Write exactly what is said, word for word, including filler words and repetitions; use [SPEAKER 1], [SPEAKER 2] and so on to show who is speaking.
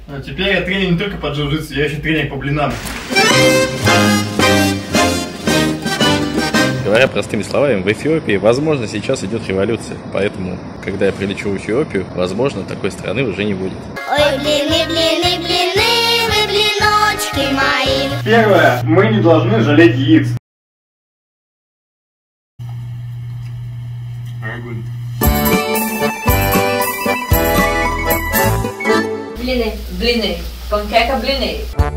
[SPEAKER 1] А теперь я тренер не только по джиу-джитсу, я еще тренер по блинам.
[SPEAKER 2] Говоря простыми словами, в Эфиопии, возможно, сейчас идет революция. Поэтому, когда я прилечу в Эфиопию, возможно, такой страны уже не будет.
[SPEAKER 3] Ой, блины, блины, блины, вы блиночки мои.
[SPEAKER 1] Первое. Мы не должны жалеть яиц.
[SPEAKER 4] Блины, блины, панкека блины.